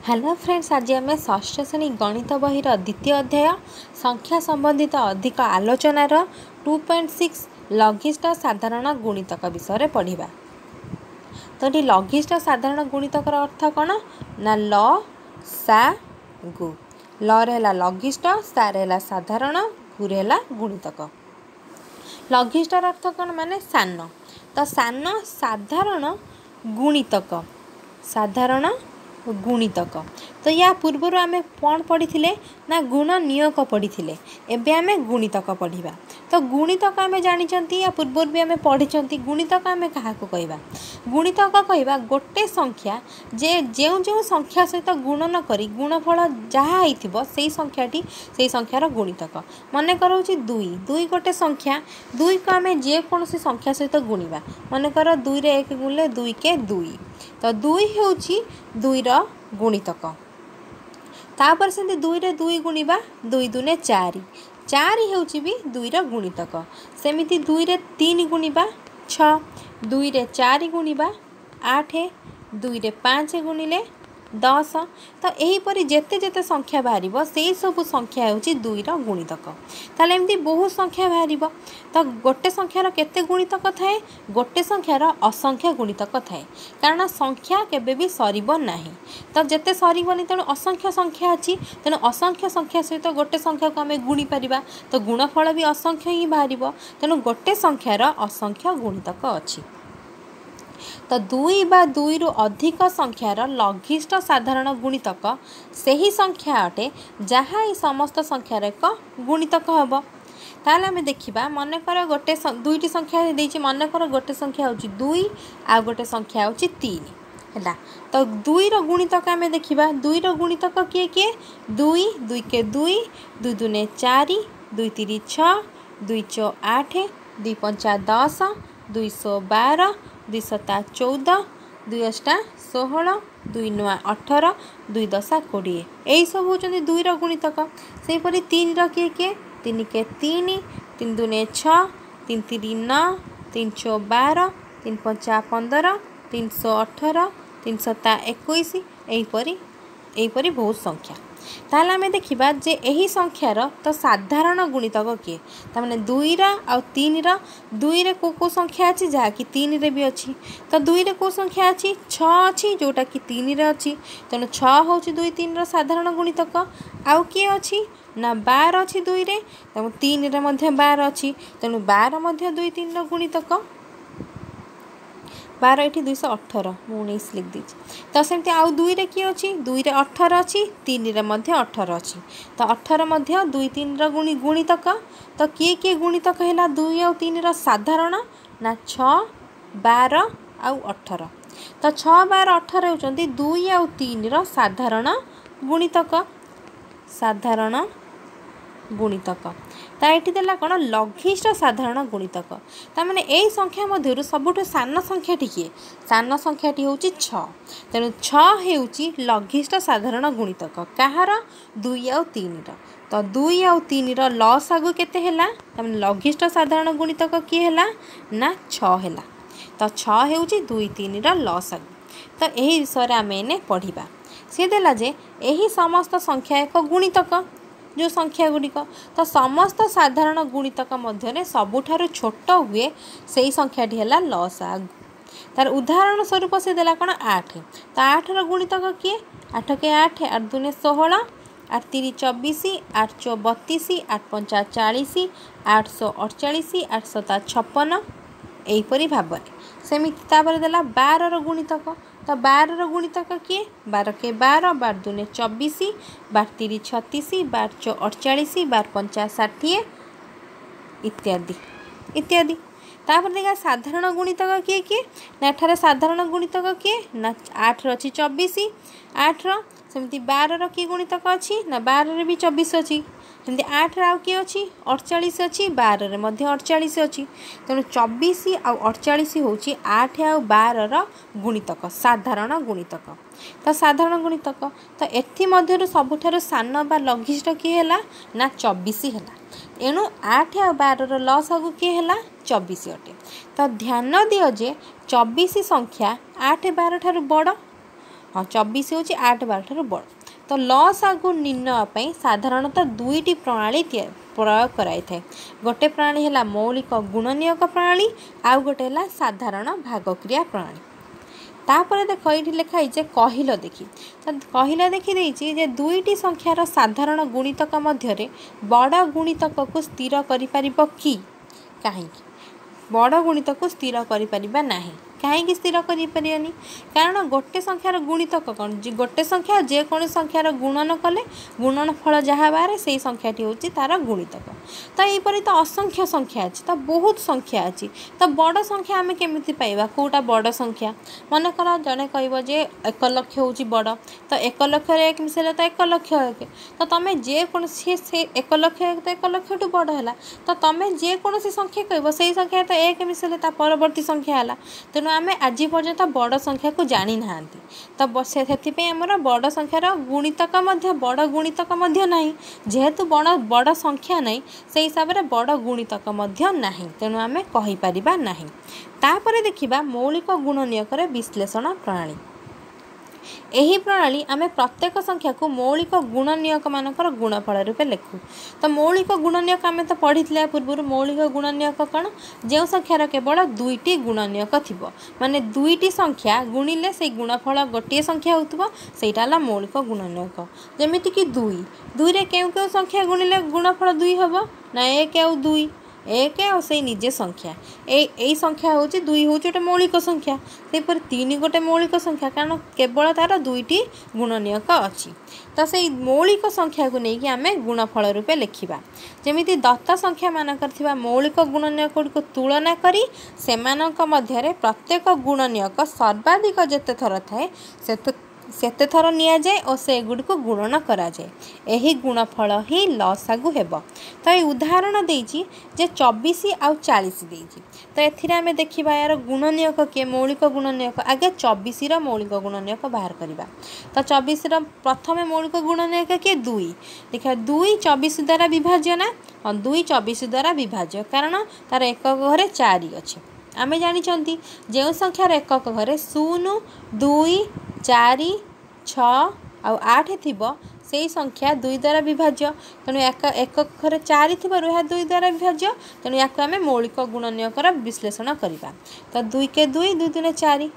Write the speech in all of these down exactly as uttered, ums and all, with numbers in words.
Hello friends, आज आम षष्ठ श्रेणी गणित बहीर द्वितीय अध्याय संख्या संबंधित अधिक आलोचनार टू पॉइंट सिक्स लघिष्ठ साधारण गुणितक विषय पढ़ा। तो ये लघिष्ठ साधारण गुणितकर अर्थ कौन ना ल सा गु। ल रे लघिष्ठ, सा रे साधारण, गु रे गुणितक। लघिष्ठर अर्थ कौन माने सान। तो सान साधारण गुणितक, साधारण गुणितक। तो या पूर्वर आमे कौन पढ़ी ना गुण नियक पढ़ी एबे आमे गुणितक पढ़ा। तो गुणितक आमे जानी या पूर्वर भी आमे पढ़ी। गुणितक आमे क्या कहवा? गुणितक कहवा गोटे संख्या जे जो जो संख्या सहित गुणन करी गुणफल जहाँ होइथिबो सेई संख्याटी सेई संख्यार गुणितक। मन कर दुई दुई गोटे संख्या, दुई को आमे जेकोसी संख्या सहित गुणिबा। मन कर दुई रे एक गुणले दुई के दुई। तो दुई होउची दुई रो गुणितक। तापर से दुई रे दुई गुणिबा, दुई दुने चारि, चारि होउची भी दुई रो गुणितक। सेमिति दुई रे तीन गुणिबा छ, दुई रे चारि गुणिबा आठ, दुई रे पाँच गुणिले दस। तो यहीपरि जेते जेते संख्या बाहर से सब संख्या होउची दुई रो गुणितक। ताले एमती बहुत संख्या बाहर। तो गोटे संख्यार केते गुणितक थाए? गोटे संख्यार असंख्य गुणितक थाए, कारण संख्या केबे भी सरीबो नाही। तो जेते सरीबोनी तेणु असंख्य संख्या अछि, तेणु असंख्य संख्या सहित गोटे संख्या को आमे गुणी परिबा। तो गुणफल भी असंख्य ही बाहर, तेणु गोटे संख्यार असंख्य गुणितक अछि। तो दुई बा दुई रु अधिक संख्यार लघिष्ठ साधारण गुणितक सही संख्या अटे जहाँ ये समस्त संख्यार एक गुणितक हम। ताले आमे देखिबा, मन कर गोटे दुईटी संख्या देइछि, मन कर गोटे संख्या होछि दुई आ गोटे संख्या होछि तीन हैला। तो दुई रो गुणितक आमे देखिबा, दुई रो गुणितक किए किए? दुई, दुई के दुई, दुई दुने चारि, दुई तिरि छ, दुई चौ आठ, दुई पंचा दस, दुई सौ बार, दुई सता चौदह, दुई अष्टा षोहल, दुई नुआ अठर, दुई दशा कोड़े। यही सब होचंदी दुई रो गुणितक। सेहीपरि तीन रो किए किए? तीन के तीन, तीन दुने छ, तीन तिरि नौ, तीन चौ बार, तीन पंचा पंदर, तीन सौ अठर, तीन सता एकोईस। यहीपरि यहीपरि बहुत संख्या। ताहले आमे देखिबा जे एही संख्यार तो साधारण गुणितक किए? तामाने दुई रा आ तीन रा। दुई रे को को संख्या अछि जहा कि तीन रे भी अछि। तो दुई रे को संख्या अछि? छ अछि, जोटा कि तीन रे अछि। तेणु छ होउछि दुई तीन रा साधारण गुणितक। आउ किए अछि ना बार अछि दुई रे, तेणु तीन रे मध्य बार अछि, तेणु बार मध्य दुई तीन रा गुणितक। बार ये दुई सौ अठर, मुझे उन्नीस लिख दीजिए। तो सेमती आउ दुई रे किए अच्छी? दुई रे अठर अच्छी, तीन रे मध्य अठर अच्छी। तो अठर मध्य दुई तीन रा गुणी गुणितक। तो किए किए गुणितक है दुई आउ तीन रा साधारण ना छ, बार आउ अठर। तो छ बार अठर होउचंदी दुई आउ तीन रा साधारण गुणितक, साधारण गुणितक। ता एठी देला कोन लघिष्ठ साधारण गुणितक। ता माने एई संख्या मध्यरु सबुठु सान संख्याटी किए? सान संख्याटी होउची छ। तेणु छ हेउची लघिष्ठ साधारण गुणितक। कहार? दुई आउ तीन रा। तो दुई आउ तीन रा लसागु केते हैला? ता माने लघिष्ठ साधारण गुणितक किए हैला ना छ हैला। तो छ हेउची दुई तीन रा लसागु। तो एही विषय रे आमे ने पढ़िबा। से देला जे एही समस्त संख्या एक गुणितक, जो संख्या गुड़िक। तो समस्त साधारण गुणितक मध्य सबुठारु छोट हुए से संख्याटी है लसागु। तार उदाहरण स्वरूप से देला कौन आठ। तो आठ रो गुणितक किए? आठ के आठ, आठ दुने षोहल, आठ तीन चौबीस, आठ चौ बतीस, आठ पंचा चालीस, आठ सौ अड़चाश, आठ सता छप्पन। यहीपरि भाव सेमिति तापर देला बार रो गुणितक। तो बार रो गुणितक किए? बार के बार, बार दुने चौबीस, बार तीन छत्तीस, बार चौ अड़चाश, बार पंचा षाठी इत्यादि इत्यादि। तापर देखा साधारण गुणितक किए किए? ना एठारे साधारण गुणितक किए? ना आठ रही चौबीस, आठ रमिति बार रो किए गुणितक अच्छी ना बार रे भी चौबीस अच्छी। सेमती आठ आउ किए अच्छी? अड़चाश अच्छी, बार रे मध्य अड़चाश अच्छी। तेणु चौबीस आउ अड़चाश होउची आठ आउ बार रो गुणितक, साधारण गुणितक। तो साधारण गुणितक तो एथि मध्यरु सबुठारु सान बा लघिष्ठ किए हैला ना चौबीस हैला। एणु आठ आउ बार रो लसागु किए हैला चौबीस अटे। तो ध्यान दियो जे चौबीस संख्या आठ बार ठारु बड़, हाँ चौबीस हूँ आठ बार ठार बड़। तो लसागु निर्णय साधारणतः दुईटी प्रणाली प्रयोग कराई थाए। गोटे प्रणाली है मौलिक गुणनियोग प्रणाली आउ गोटे है साधारण भागक्रिया प्रणाली। तापर देख ये लिखाई जे कहिल देखी तो कहिल देखी देछि जे दुईटी संख्यार साधारण गुणितक मध्य बड़ गुणितक को स्थिर करि परिबो कि काहे बड़ गुणितक को स्थिर करि परिबा नाही कहीं स्थिर करि परियानी कारण गोटे संख्यार गुणितक कौन गोटे संख्या जेकोसी संख्यार गुणन कले गुणनफल जहाँ बाहर से संख्याटी हूँ तार गुणितक। तो यहीपरि तो असंख्य संख्या अच्छी तो बहुत संख्या अच्छी तो बड़ संख्या आम केमी पाइबा कौटा बड़ संख्या मन कर जड़े कह एक लक्ष हूँ बड़ तो एक लक्ष एक मिसेले तो एक लक्ष एक तो तुम जेकोसी से एक लक्ष एक तो एक लक्ष टू बड़ है तो तुम जेकोसी संख्या कह से संख्या तो एक मिसेले परवर्ती संख्या है तेणु आम आज पर्यंत बड़ संख्या को जानी ना तो से आमर बड़ संख्यार गुणितक बड़ गुणितक नहीं जेहेतु बड़ बड़ संख्या नहीं से हिसाब से बड़ गुणितक नहीं तेणु आम कहीपर ना। तापर देखिबा मौलिक गुणनियकर विश्लेषण प्रणाली। यही प्रणाली आम प्रत्येक संख्या को मौलिक गुणनियक मानकर गुणफल रूपे लिखु। तो मौलिक गुणनियक आम तो पढ़ी पूर्व मौलिक गुणनियक कौन जो संख्यार केवल दुईटी गुणनियक थी माने दुईटी संख्या गुणिले से गुणफल गोटे संख्या होता है मौलिक गुणनियक जमीती कि दुई दुई रे केउ केउ संख्या गुणिले गुणफल दुई हम ना एक आउ दुई एक आ से निजे संख्या ए संख्या हूँ दुई हूँ गोटे मौलिक संख्या सेपर तीन गोटे मौलिक संख्या कारण केवल तार दुईटी गुणनियक अच्छी तो से मौलिक संख्या को लेकिन आम गुणफल रूपे लिखा जमीती दत्त संख्या मानकर थिबा मौलिक गुणनियक को तुलना करी सेमानक मध्यरे प्रत्येक गुणनियक सर्वाधिक जेते थर थाए सेते थर निया जाए और से गुड़ को गुणन करा जाए यही गुणफल ही लसागु हेब। तो ये उदाहरण देइछि जे चौबीस आउ चालीस देइछि तो एथिरे आमे देखिबा यार गुणनियक के मौलिक गुणनियक आगे चौबीस रा मौलिक गुणनियक बाहर करिबा। तो चौबीस रा प्रथम मौलिक गुणनियक के दुई देखा दुई चौबीस द्वारा विभाज्य ना हाँ दुई चौबीस द्वारा विभाज्य कारण तार एक घरे चारि अछि आमे जानिछंती जे संख्यार एकक घरे शून्य दुई चारि छ आउ आठ थिबो से संख्या दुई द्वारा विभाज्य तेणु एक एक घरे चारि थिबारु यह दुई द्वारा विभाज्य तेणु या आम मौलिक गुणनियकर विश्लेषण करवा। तो दुई के दुई दुई दुने चारि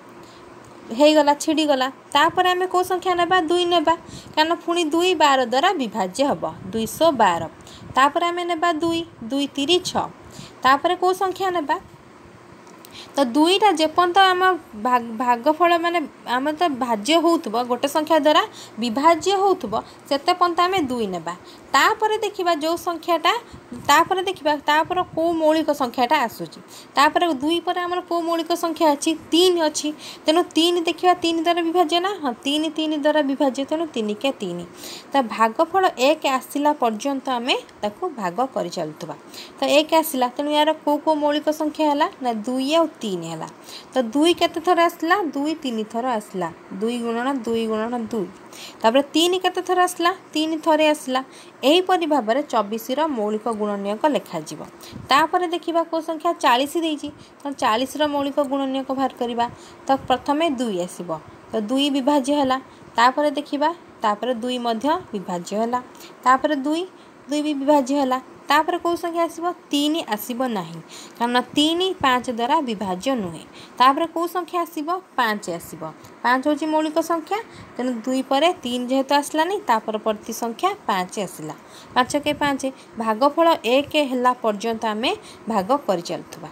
हेगला छिड़ीगला तापर आम कौ संख्या नेबा दुई नेबा कारण पुणी दुई बार द्वारा विभाज्य हम दुईश बार तापर आम नेबा दुई दुई तीन छ तापर कौ संख्या नेबा तो दुईटा जेपर्यंत आम भाग भागफल माने आम तो भाज्य होउथबो गोटे संख्या द्वारा विभाज्य होउथबो सेते पर्यंत आम दुई नेबा तापर देखिबा जो संख्याटा तापर देखिबा तापर को मौलिक संख्याटा आसुची तापर दुई पर आमर को मौलिक संख्या अछि तीन अछि तेणु तीन देखिबा तीन द्वारा विभाज्य ना हाँ तीन तीन द्वारा विभाज्य तेणु तीन के तीन तो भागफल एक आसिला पर्यंत आम ताकू भाग कर चलुथबा तो एक आसिला तेणु यार को को मौलिक संख्या हला ना दुई आ तीन है तो दुई केते थर आसला दुई तीन थर आसला दुई गुणन दुई गुणन दुई तापर तीन केते थर आसला तीन थरे आसला एहीपरि भाव में चौबीस रा मौलिक गुणनियक लिखा जीव। तापर देखिबा को संख्या चालीस देइछि तो चालीस रा मौलिक गुणनियक बाहर करिबा तो प्रथमे दुई आसीबो तो दुई विभाज्य हला तापर देखिबा तापर दुई मध्य विभाज्य हला तापर दुई दुई भी विभाज्य हला तापर कौ संख्या आसीबो तीन आसीबो नाही कारण तीन पाँच द्वारा विभाज्य नुहे तापर कौ संख्या आसीबो पाँच आसीबो पाँच होची मौलिक संख्या तेणु दुई पर तीन जेहेतु आसला नहीं तापर प्रति संख्या पाँच आसला पाँच के पाँच भागफल एक है पर्यंत आम भाग कर चलुवा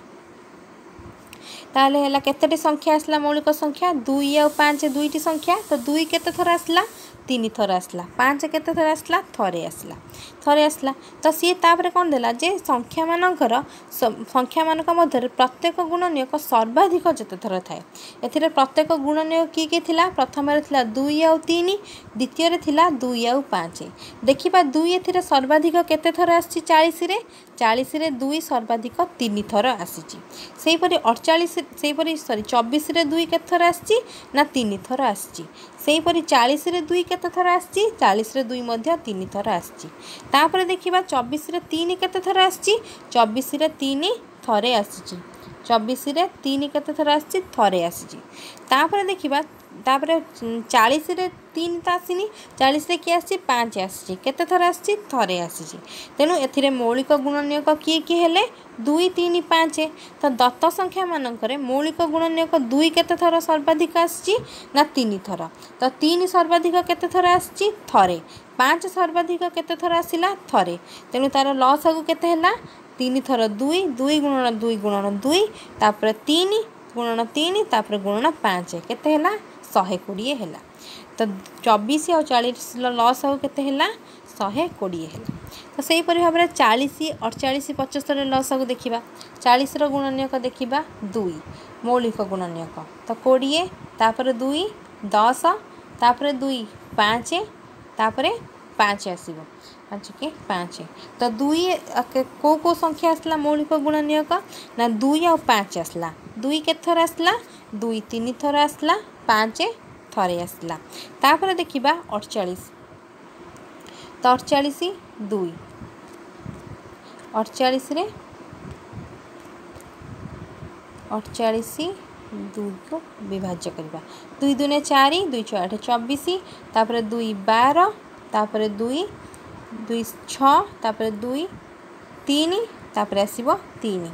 ताले है केते संख्या आसला मौलिक संख्या दुई आ पाँच दुईटी संख्या तो दुई केते थर आसला तीन थर आसला पाँच केते थर आसला थरे आसला थरे आसला तो सी तापर कौन देला जे संख्या मानकर संख्या मानक मध्य प्रत्येक गुणनियक सर्वाधिक जेते थर थाए एथिरे प्रत्येक गुणनियक की की थिला प्रथम रे थिला दुई आ तीन द्वितीय रे थिला दुई आ पाँच देखिबा दुई एथिरे सर्वाधिक केते थर आसी चालीस रे चालीस रे दुई सर्वाधिक तीन थर आसीची सेहीपरि अड़चालीस सेहीपरि सॉरी चौबीस रे दुई केते थर आसी ना तीन थर आसीची सेहीपरि चालीस रे दुई केते थर आसी चालीस रे दुई मध्य तीन थर आसी तापर देखिबा चौबीस रे तीन केते थर आसी चौबीस रे तीन थरे आसी चौबीस रे तीन केते थर आसी थरे आसी तापर देखिबा तापर चालीस रे तीन तो आसनी चालीस रे किए आसी पाँच आसी केते थर आसी थरे आसी तेणु ए मौलिक गुणनीयक किए किए हेले दुई तीन पाँच तो दत्त संख्या मानक मौलिक गुणनीयक दुई केते थर सर्वाधिक आसी ना तीन थर तो तीन सर्वाधिक केते थर आसी थरे पाँच सर्वाधिक केते थर आसिला थरे तेणु तार लसागु केते हैला तीन थर दुई दुई गुणन दुई गुणन दुई तापर तीन गुणन तीन तापर गुणन पाँच केते हैला शहे कोड़े हैला तो चौबीस और चालीस लसागु केते हैला शहे कोड़े हैला तो सही परि भाव में चालीस अड़चाश पचस्तर लसागु देखिबा चालीस रो गुणनीयक देखिबा दुई मौलिक गुणनीयक तो कोड़े तापर दुई दस तापर दुई पाँच तापर पाँच आसब पाँच के पाँच तो दुई को को संख्या आसला मौलिक गुणनीयक ना दुई आ पाँच आसला दुई के थर आसला दुई तीन थर आसला पाँच थरे आसला तापर देखिबा अड़चाश तो अड़चाश दुई अड़चाश रे अड़चाश दुई को विभाज्य करवा दुई दुने चार दुई छः आठ चौबीस तापर दुई बार तापर दुई दुई छः तापर दुई तीन तापर आसब तीन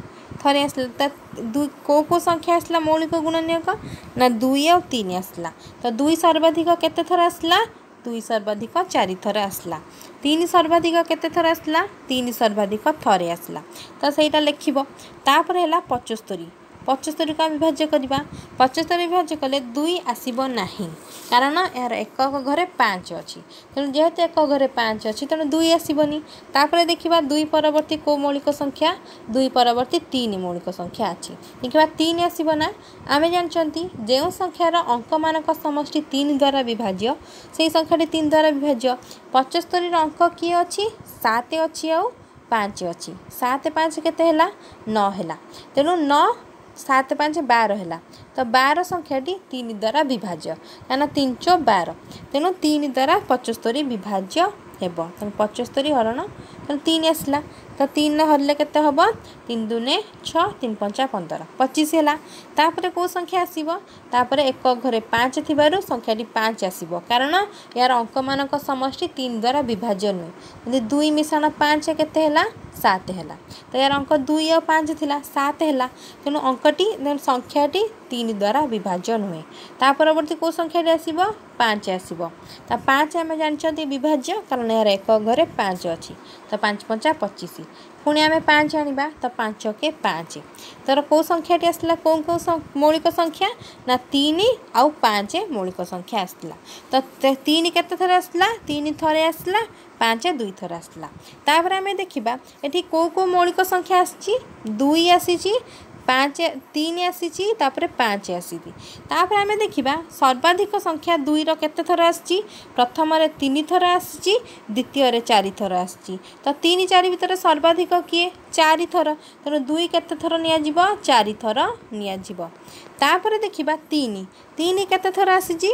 थरे आसला दुई को को संख्या आसला मौलिक गुणनीयक ना दुई आ तीन आसला तो दुई सर्वाधिक केते थर आसला दुई सर्वाधिक चारि थर आसला तीन सर्वाधिक केते थर आसला तीन सर्वाधिक थरे आसला तो सहीटा लिखिबो तापर हैला पचहत्तर पचहत्तर का विभाज्य करवा पचहत्तर विभाज्य कले दुई आसब नाही कारण यार एक घरे पाँच अच्छी तेणु जेहेतु एक घरे पाँच अच्छी तेणु दुई आसबनी तापर देखिबा दुई परवर्ती को मौलिक संख्या दुई परवर्ती तीन मौलिक संख्या अच्छी देखिबा तीन आसब ना आमे जानचंती जो संख्यार अंक मानक समष्टि तीन द्वारा विभाज्य से संख्याटी तीन द्वारा विभाज्य पचहत्तर अंक किए अच्छी सात अच्छी आ पाँच अच्छी सात पाँच केते हैला नौ हैला तेणु नौ सात पाँच बार है तो बार संख्याटी तीन द्वारा विभाज्य क्या तीन चौ बार तेणु तीन द्वारा पचहत्तर विभाज्य हेब तेणु पचहत्तर हरण तेणु तीन आसला तो तीन हरले केते हम तीन दुने छः तीन पंचा पंदर पचीस है तापर कौ संख्या आसब तापर एक घरे पाँच थिबारु संख्याटी पाँच आसब कारण यार अंक मानक समष्टि तीन द्वारा विभाज्य नुहे दुई मिश्रण पाँच केते हैला सात है तो यार अंक दुई और पाँच थिला सात है तेणु अंकटी संख्याटी तीन द्वारा विभाज्य नुहे ता परवर्ती कौ संख्याटी आसब पाँच आसब तो पाँच आम जानते विभाज्य कारण यार एक घरे पाँच अच्छी तो पाँच पंचा पचीस पुणी आम पाँच आनिबा तो पाँच के पाँच तर कौ संख्याटी आसला कौ कौ मौलिक संख्या ना तीन आउ पाँच मौलिक संख्या आसला तो तीन केते थर आसला तीन थरे आसला पाँच दुई थर आसला तापर आम देखिबा एठी कौ कौ मौलिक संख्या आसी दुई आसी पाँच तीन आसी तापर पाँच आसी तापर आम देखिबा सर्वाधिक संख्या दुई रो केते थर आसी प्रथम रे तीन थर आसी द्वितीय रे चारि थर आसी तो तीन चारि भितर सर्वाधिक किए चारि थर तेणु दुई केते थर निया जिवो चारि थर निया जिवो तापर देखिबा तीन तीन केते थर आसी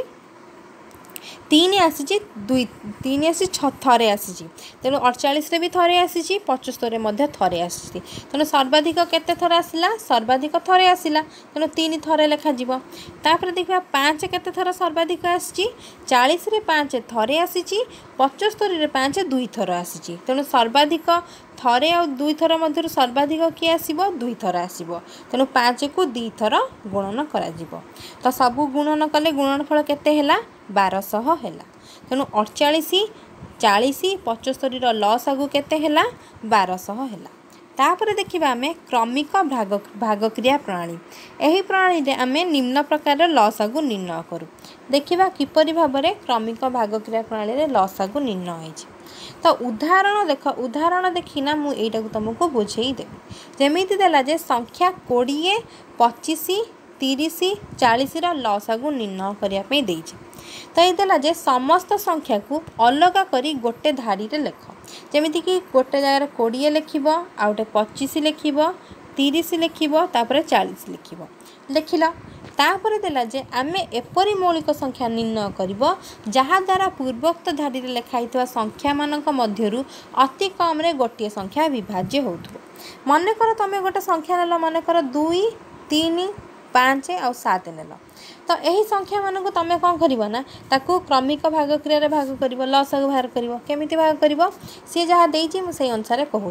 तीन आसी दुई तीन आसी थरे आसी तेणु अड़चाश भी थरे आसी पचहत्तर थरे आसी तेणु सर्वाधिक केते थर आसला सर्वाधिक थरे आसला तेणु तीन थरे लेखा जीव तापर देखा पाँच केते थर सर्वाधिक आसी चालीस रे पाँच थरे आसी पचहत्तर रे पाँच दुई थर आसी तेणु सर्वाधिक थरे आ दुई थर मध्य सर्वाधिक किए आसब दुई थर आसब तेणु पाँच को दुई थर गुणन करा जिवो तो सबू गुणन कले गुणनफल केते हैला बारश है तेणु अड़चाश चालीस पचहत्तर लसागु केते हैला बारश है तापर देखिबा आमे क्रमिक भाग भागक्रिया प्रणाली एही प्रणाली रे आमे निम्न प्रकार लसागु निर्णय करू देखिबा किपरि भाव में क्रमिक भागक्रिया प्रणाली रे लसागु निर्णय होइछि तो उदाहरण देख उदाहरण देखिना मु एटा को तुमको बुझेई देबी जेमिति देला जे संख्या बीस पच्चीस तीस चालीस रा लसागु निर्णय करिया पे देइछि तो ये देला जे समस्त संख्या को अलग करी गोटे धाड़ी रे लेख जेमिति कि गोटे जगह बीस लिखिबो आ गोटे पच्चीस लिखिबो तीस लिखिबो तापर चालीस लिखिबो लिखिला तापर देला जे आमे एपरी मौलिक संख्या निर्णय करिबो जहा द्वारा पूर्वोक्त धाड़ी रे लेखाइतवा संख्या मानक मध्यरु अति कम रे गोटे संख्या विभाज्य होथो मने कर तमे गोटे संख्या नेलो मने कर दुई तीन पाँच और सात नेल तो यही संख्या मानक तुम कौन कर ना ताकू क्रमिक भाग क्रिया भाग कर लसागु बाहर कर केमी भाग कर सी जहाँ देती मुझे अनुसार कहूँ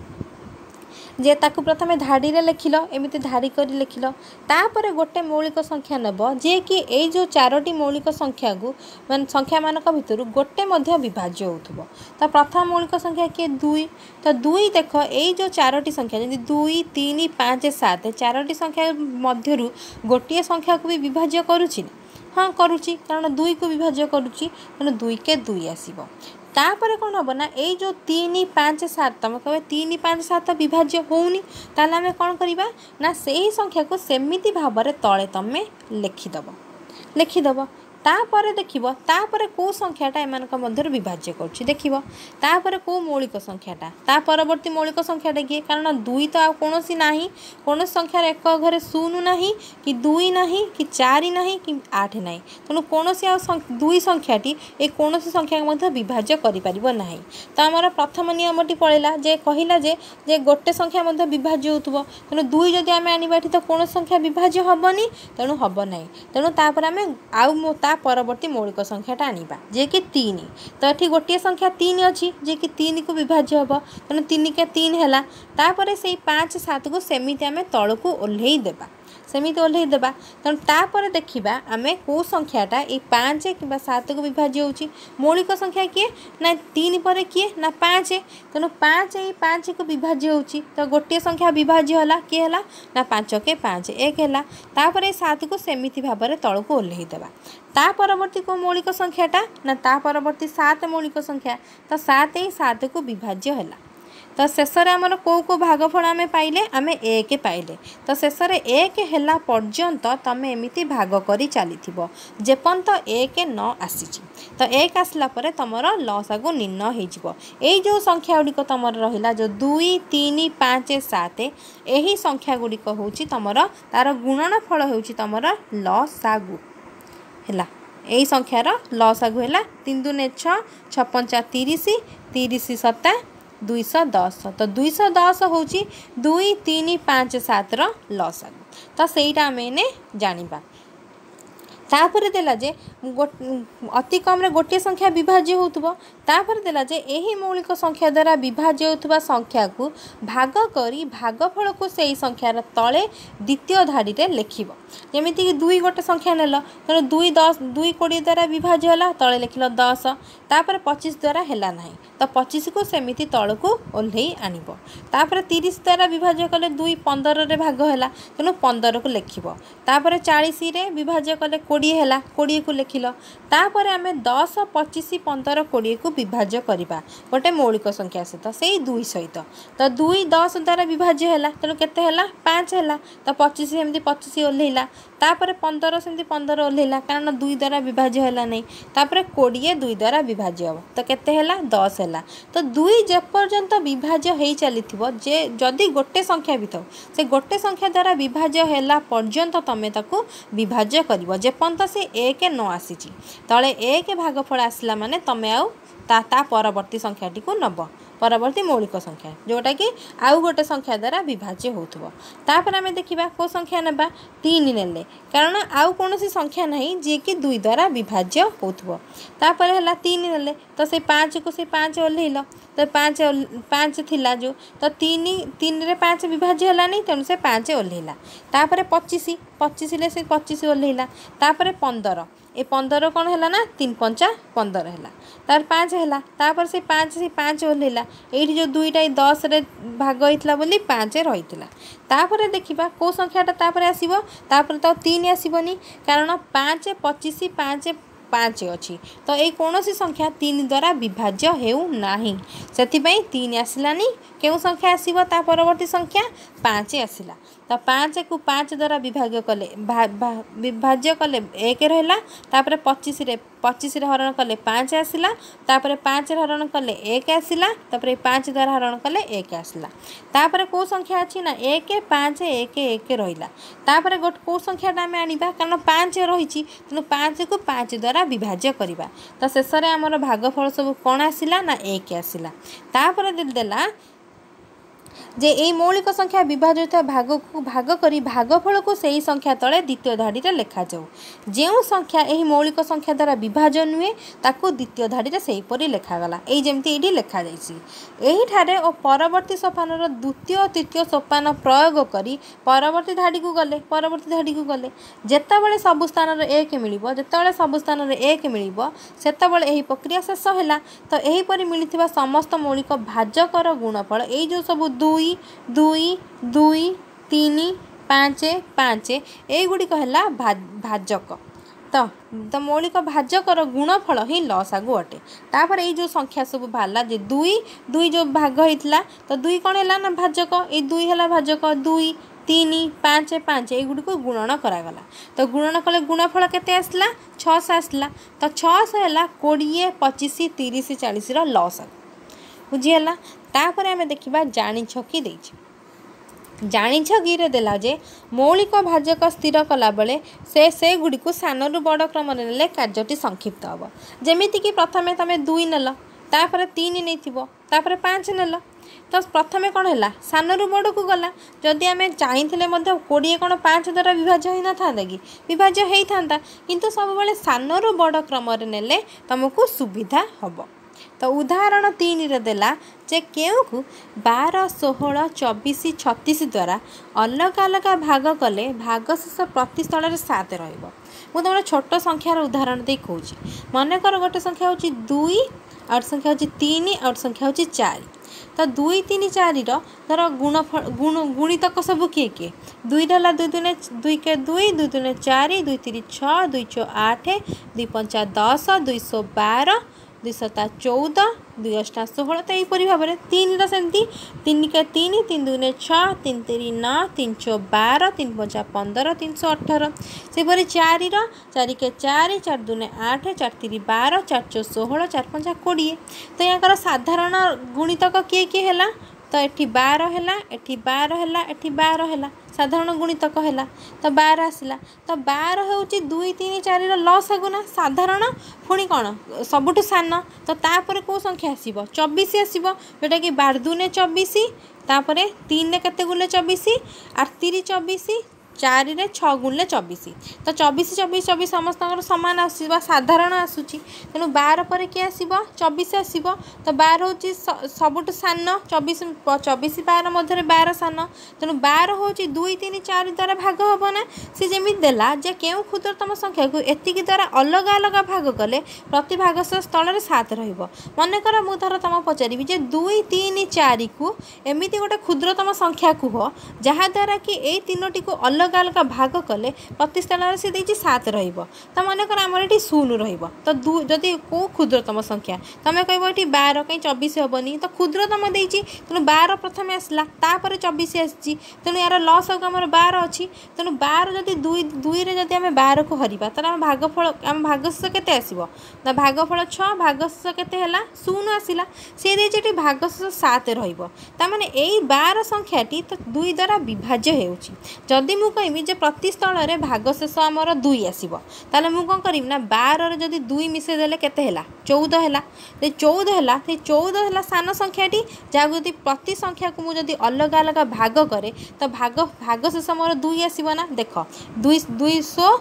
जे ताकू प्रथम धाड़ी रे लिखिल एमती धाड़ी कर लिखिल तापर गोटे मौलिक संख्या नब जे कि ये जो चारोटी मौलिक संख्या को मान संख्या मानक भितर गोटे मध्य विभाज्य होथुबो। तो प्रथम मौलिक संख्या किए दुई तो दुई देख ये जो चारोटी संख्या जमी दुई तीन पाँच सात चारोटी संख्या मध्य गोटे संख्या को भी विभाज्य करुच्ची हाँ करुच्ची कारण दुई को विभाज्य करुच्ची तेणु दुई के दुई आसब तापर कौन हम ना ये जो तीन पाँच सात तुम कह तीन पाँच सात विभाज्य होनी ताल आम कौन करवा ना से ही संख्या को सेमिति भाव में तले तुम लिखिदब लिखिदब तापर देखिब तापर को संख्याटा एम मध्य विभाज्य कर देखिब तापर को मौलिक संख्याटा ता परवर्ती मौलिक संख्याटा किए कारण दुई तो कौन ना कौन संख्यार एक घरे शून्य ना कि दुई ना कि चार ना कि आठ ना तेणु कौन दुई संख्याटी ए कौन संख्या मध्य विभाज्य करना तो आमर प्रथम नियमटी पड़ेगा जे कहला जे जे गोटे संख्या मध्य विभाज्य होथुबो तेणु दुई जदि आम आनिबा तो कौन संख्या विभाज्य हेनी तेणु हम ना तेणु तापर आम आउ परवर्ती मौलिक संख्याटा आनिबा जे कि तीन तो ये गोटे संख्या तीन अच्छी जे कि तीन को विभाज्य हम तेणु तीन के तीन है तापर से पाँच सात को सेमिति आम तल को ओह्लई देबा सेमिति ओह्लई देबा तेणु तापर देखिबा आमे को संख्याटा ये पाँच कि सात को विभाज्य होची मौलिक संख्या किए ना तीन पर किए ना पाँच तेणु पाँच ये पाँच को विभाज्य होची तो गोटे संख्या विभाज्य है किए है ना पाँच के पाँच एक है तापर सात को सेमिति भाव में तल को ओह्लई देबा ता परवर्ती को मौलिक संख्याटा ना ता परवर्ती सात मौलिक संख्या तो सात ही सात को विभाज्य है तो शेष में आमर कौ को भागफल आम पाइले आम एक पाइले तो शेष में एक है पर्यंत तुम एमती भाग कर चली जेपर्यंत एक न आसी तो एक आसला पर तुम लसागु निर्णय हो जो संख्या गुड़िक तुम रहा जो दुई तीन पाँच सात यही संख्या गुड़िक हूँ तुम तार गुणन फल हो तुम लसागु है यही संख्यार लसागु है तीन दुने छ छपंचा तीस तीस सता दुईश दस तो दुईश दस हूँ दुई तीन पाँच सात लसागु तो सहीटा आम जानिबा तापर देला जे अति कम रे गोटे संख्या विभाज्य होतुबो तापर देला जे एही मौलिक संख्या द्वारा विभाज्य होतुबा संख्या को भाग करी भागफल को सही संख्यार तले द्वितीय धाड़ी रे लिखिबो जेमिति कि दुई गोटे संख्या नेल तेणु दुई दस दुई कोड़े द्वारा विभाज्य है तले लिखिल दस तापर पच्चीस द्वारा है ना तो पच्चीस को सेमिति तल को ओह्लई आनिब तापर तीस द्वारा विभाज्य कले दुई पंदर रे भाग है तेणु पंदर को लिखिब तापर चालीस रे विभाज्य कले कोड़े है कोड़े को लिखिल तापर आम दस पच्चीस पंदर कोड़े को विभाज्य करवा गोटे मौलिक संख्या सहित से दुई सहित तो दुई दस द्वारा विभाज्य है तेणु केते है पाँच है तो पच्चीस सेमती पच्चीस ओह्लैला तापर पंदर सेमती पंदर ओह्लैला कारण दुई द्वारा विभाज्य है नहीं तापर कोड़े दुई द्वारा विभाज्य हम तो केते है दस है तो दुई जेपर्यंत विभाज्य हो चली जे जदि गोटे संख्या भी था से गोटे संख्या द्वारा विभाज्य है पर्यंत तुम ताकू विभाज्य कर जेपर्यंत से एक न आसी तले एक भागफल आसला माने तुम आउ ता ता परवर्ती संख्याटी को नब परवर्ती मौलिक संख्या जोटा कि आउ गोटे संख्या द्वारा विभाज्य होथुबो तापर आमे देखिबा को संख्या नेबा तीन नेले कारण आउ कोनोसी संख्या नहीं जे कि दुई द्वारा विभाज्य होथुबो तापर हला तीन नेले तो से पाँच को से पाँच ओह्लैल तो पाँच पाँच थिला जो तो तीन तीन रे पाँच विभाज्य हला नहीं तेणु से पाँच ओह्लैला तापर पच्चीस पच्चीस ले से पच्चीस ओह्लैला तापर पंदर ए पंदर कौन है ना तीन पंचा पंदर है तार पाँच है तापर से पाँच से पाँच ओह्लैला ये जो दुईटा दस रे भाग होता बोली पाँच रही तापर देखा कौ संख्याटा तापर आसब तापर तो तीन आसबनी कारण पाँच पच्चीस पाँच पाँच अच्छी तो ये कौन सी संख्या तीन द्वारा विभाज्य होना से तीन आसलानी क्यों संख्या आसब ता परवर्ती संख्या पाँच आसला तो पाँच को पाँच द्वारा विभाज्य कले विभाज्य कले एक रहा तापर पच्चीस रे पच्चीस रे हरण कले पाँच आसला तापर पाँच रे हरण कले एक आसला तापर पाँच द्वारा हरण कले एक आसला तापर को संख्या अच्छी ना एक पाँच एक एक रहा तापर गोटे कौ संख्याटा आम आनिबा कारण पाँच रही तेणु पाँच को पाँच द्वारा विभाज्य करवा तो शेष में आमर भागफल सब कौन आसला ना एक आसला तापर देला जे यही मौलिक संख्या विभाजित भाग को भाग करी भागफल को सही संख्या तले द्वितीय धाड़ी में लिखा जाऊ। जो संख्या यही मौलिक संख्या द्वारा विभाजन हुए ताकू द्वितीय धाड़ी में सेहीपरि लिखागला। यही जमती ये लिखा जाठारे और परवर्ती सोपान द्वितीय तृतीय सोपान प्रयोग करी परवर्ती धाड़ी को गले परवर्ती धाड़ी को गले जितेबाला सबु स्थान एक मिल जितेबाला सबु स्थान एक मिल से प्रक्रिया शेष है। तो यहीपरि मिलता समस्त मौलिक भाजकर गुणफल यही जो सब दुई दुई दुई तीन पाँच पाँच यगुड़िक है भाजक। तो तो मौलिक भाजकर गुणफल ही लसागु अटे। तापर ये जो संख्या सब बाहर जे दुई दुई जो भाग होता तो दुई कौन है ना भाजक ये दुई है भाजक दुई तीन पाँच पाँच यगुड़ी को गुणन करागला। तो गुणन कले गुणफल केते आसला छःश आसला। तो छःश है कोड़े पचिश तीस चालीस लसागु बुझीगला। तापर आम देखा जानिछ कि देछि जानिछ कि रे देला जे मौलिक भाजक स्थिर कला बेले से से गुडी को सानरु बड़ क्रम नेले कार्यटी संक्षिप्त हम। जेमिति कि प्रथमे तमे दुई नेल तापर तीन नैथिबो तापर पाँच नेल तो प्रथमे कौन है सानरु बड़ को गला। जदि आम चाहिए कोड़े कौन पाँच द्वारा विभाज्य हो न था कि विभाज्य होता किंतु सब बेले सानरु बड़ क्रम नेले तुमको सुविधा हम। तो उदाहरण तीन रे देला जे केउ को बारह सोलह चौबीस छत्तीस द्वारा अलग अलग भाग कले भागशेष प्रति स्थल में सात रहिबो। मु तुम छोट संख्यार उदाहरण दे कहूँ मनकर गोटे संख्या हूँ दुई और संख्या हूँ तीन और संख्या हूँ चार। तो दुई तीन चार धर गुणफल गुण गुणितक सब किए किए दुई रहा दुई दुने दुई के दुई दुई दुने चार दुई तीन छः दुई चौ आठ दुई पंचा दस दुई सौ बारह दुई सता चौदह दुई अष्टा षोह। तो यहीपरि भाव में तीन रमती तीन के तीन तीन दुने छः तीन तीन नौ तीन चौ बारह तीन पंचा पंदर तीन सौ अठर सेपरी चार चार के चार चार दुने आठ चार तीन बारह चार चौ षोह चार पंचा कोड़े। तो यहाँ साधारण गुणितक किए किए है तो ये बारह है एटी बारह है एटी बारह है साधारण गुणितक है तो बारह आसला। तो बारह हूँ दुई तीन चार लसागु ना साधारण पुणी कौन सबुठ सान तो तापर कौ संख्या आसब चौबीस आसब जोटा कि बार दुने चौबीस तापर तीन केते गुले चौबीस आठ तीन चौबीस चार रे छः गुणले चौबीस। तो चौबीस चौबीस चौबीस समस्त सामान आसवा साधारण आसूची तेणु बार पर किए आसब चौबीस आसब। तो बार हूँ सबुठ सान चौबीस चौबीस बार मध्य बार सान तेणु बार हूँ दुई तीन चार द्वारा भाग हम ना सी जमी देला जे केउ क्षुद्रतम संख्या को एतिक द्वारा अलग अलग भाग कले प्रति भागशेष स्थल में सात रनकर मुझर तुम पचारि जे दुई तीन चार को एमती गोटे क्षुद्रतम संख्या कह जहाद्वारा कि यही तीनोटी को अलग अलग भाग कले प्रति स्थल में सी देती सात तो मनकर आमर ये शून रो तो जदि कौ क्षुद्रतम संख्या तुम कह ये बार कहीं चौबीस हेनी तो क्षुद्रतम देती तेणु बार प्रथम आसला तापर चौबीस आसी तेणु यार लस आम बार अच्छी तेणु बार जदि दुई दुई रे जदि आम बार को हरवा तो आम भागफल आम भागशेष केते आसब ना भागफल छः भागशेष केते है शून आसला सी देती भागशेष सात रमाने यही बार संख्याटी तो दुई द्वारा विभाज्य होदी मु कहमी जे प्रति स्थल में भागशेष आमर दुई आसब ताले मु कौन करी ना बार जदि दुई मिसे देले केते है चौदह है चौदह है तो चौदह है सान संख्याटी जहाँ को प्रति संख्या को मुझे अलग अलग भाग करे तो भाग भागशेष मोर दुई आसब ना देख दुई दुई सौ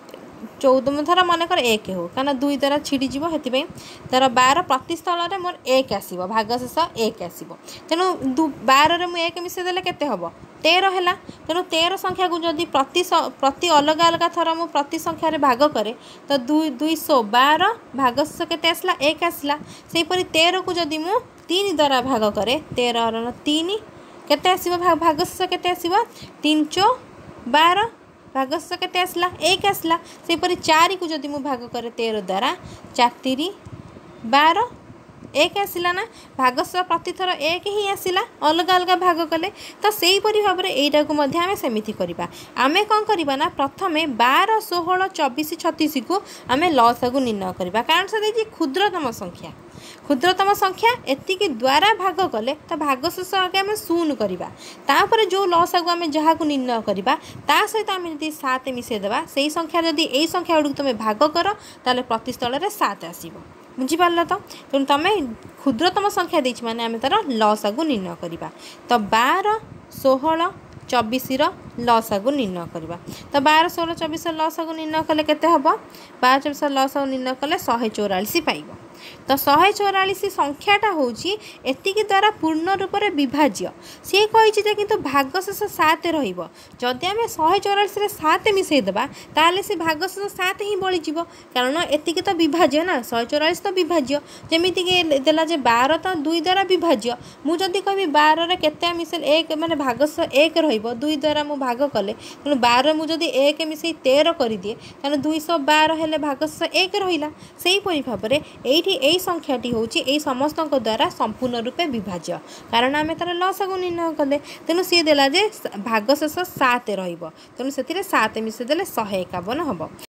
चौदह थर मनकर एक हो क्या दुई द्वारा छिड़ीज से तार बार प्रति स्थल में मोर एक आसब भागशेष एक आसब तेणु बार मुझे एक मिसेदेले केते हम तेरह है तेणु तेरह संख्या को जदि प्रति प्रति अलग अलग थर मु प्रति संख्यार भाग करे तो दुई दुई सौ बार भागशेष केते आसला एक आसला सेहीपरि तेरह को जदि मु तीन द्वारा भाग करे तेरह तीन केते आसब भागशेष केते आसब तीन चौ बार भागशेष केते आसला एक आसला सेहीपरि चार को जदि मु भाग करे तेरह द्वारा चार तीन बार एक आसला ना भागशेष प्रति थर एक ही आसला अलग अलग भाग कले तो से भाव में यहीटा को आम सेमती करवा आम कौन करवा ना प्रथमे बार षोह चौबीस छत्तीस को आम लसागु निर्णय करवा कारण से देखिए क्षुद्रतम संख्या क्षुद्रतम संख्या एतिक द्वारा भाग कले तो भागशेष आगे आम शून करवा तापर जो लसागु आम जहाँ को निर्णय करवा ता सहित आम जब सात मिसेदेवा से संख्या जदि यही संख्या गुड़ तुम भाग कर ताले प्रति स्थल में सात आसब। बुझिपार तो तेणु तुम क्षुद्रतम संख्या देछि माने आम तार लसागु निर्णय करवा। तो बार षोहल चौबीस लसागु निर्णय करवा। तो बार षोहल चौबीस लसागु निर्णय कले केते हबो बार चौबीस लसागु निर्णय कले शहे चौरालीस पाइब। तो शहे चौरालीस संख्याटा होची एतिकी द्वारा पूर्ण रूप से विभाज्य सी कही कि भागशेष सात रही जदि आम शहे चौरालीस सात मिसेदेबा ताले से भागशेष सात ही बळीज कारण एतिकी तो विभाज्य ना शहे चौरालीस तो विभाज्य जमीक देला जे बार तो दुई द्वारा विभाज्य मुझे कह बार केते मिसेल एक माने भागशेष एक रुई द्वारा मु भाग कले तेणु बार मुझे एक मिसे तेरह कर दिए तेणु दुईश बार हेले भागशेष एक रहा से भाव में ये यही संख्याटी होची यही समस्त द्वारा संपूर्ण रूपे विभाज्य कारण आम तार लसागु निर्णय कले तेणु सी देला जे भागशेष सात रहिबो तेणु से सात मिसेदेले शहे एकावन हम।